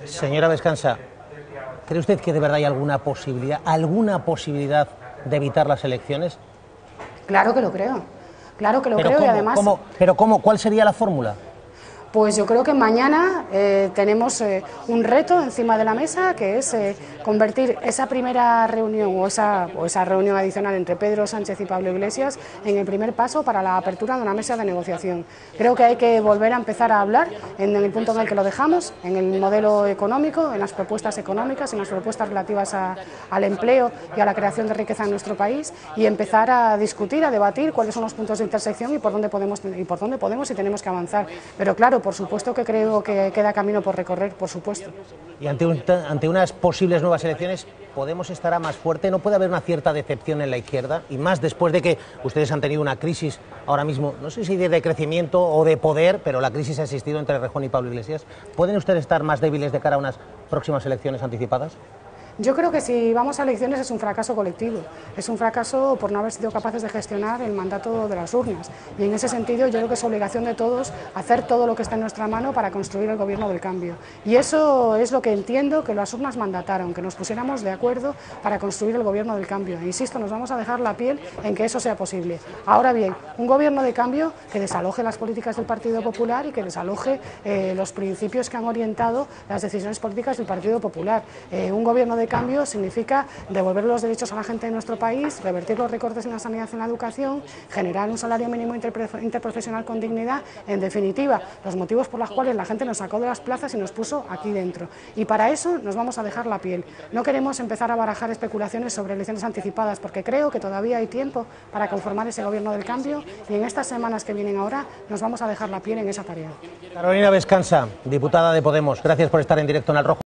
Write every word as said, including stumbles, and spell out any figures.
Señora Vescansa, ¿cree usted que de verdad hay alguna posibilidad, alguna posibilidad de evitar las elecciones? Claro que lo creo, claro que lo pero creo ¿cómo, y además... ¿cómo, pero cómo, ¿cuál sería la fórmula? Pues yo creo que mañana eh, tenemos eh, un reto encima de la mesa, que es eh, convertir esa primera reunión o esa, o esa reunión adicional entre Pedro Sánchez y Pablo Iglesias en el primer paso para la apertura de una mesa de negociación. Creo que hay que volver a empezar a hablar en el punto en el que lo dejamos, en el modelo económico, en las propuestas económicas, en las propuestas relativas a, al empleo y a la creación de riqueza en nuestro país, y empezar a discutir, a debatir cuáles son los puntos de intersección y por dónde podemos, y por dónde podemos y tenemos que avanzar. Pero claro, por supuesto que creo que queda camino por recorrer, por supuesto. Y ante, un, ante unas posibles nuevas elecciones, ¿Podemos estará más fuerte? ¿No puede haber una cierta decepción en la izquierda? Y más después de que ustedes han tenido una crisis ahora mismo, no sé si de crecimiento o de poder, pero la crisis ha existido entre Errejón y Pablo Iglesias. ¿Pueden ustedes estar más débiles de cara a unas próximas elecciones anticipadas? Yo creo que si vamos a elecciones es un fracaso colectivo, es un fracaso por no haber sido capaces de gestionar el mandato de las urnas, y en ese sentido yo creo que es obligación de todos hacer todo lo que está en nuestra mano para construir el gobierno del cambio, y eso es lo que entiendo que las urnas mandataron, que nos pusiéramos de acuerdo para construir el gobierno del cambio, e insisto, nos vamos a dejar la piel en que eso sea posible. Ahora bien, un gobierno de cambio que desaloje las políticas del Partido Popular y que desaloje eh, los principios que han orientado las decisiones políticas del Partido Popular. Eh, un gobierno de cambio significa devolver los derechos a la gente de nuestro país, revertir los recortes en la sanidad y en la educación, generar un salario mínimo interprofesional con dignidad, en definitiva, los motivos por los cuales la gente nos sacó de las plazas y nos puso aquí dentro. Y para eso nos vamos a dejar la piel. No queremos empezar a barajar especulaciones sobre elecciones anticipadas, porque creo que todavía hay tiempo para conformar ese gobierno del cambio, y en estas semanas que vienen ahora nos vamos a dejar la piel en esa tarea. Carolina Vescansa, diputada de Podemos, gracias por estar en directo en Al Rojo.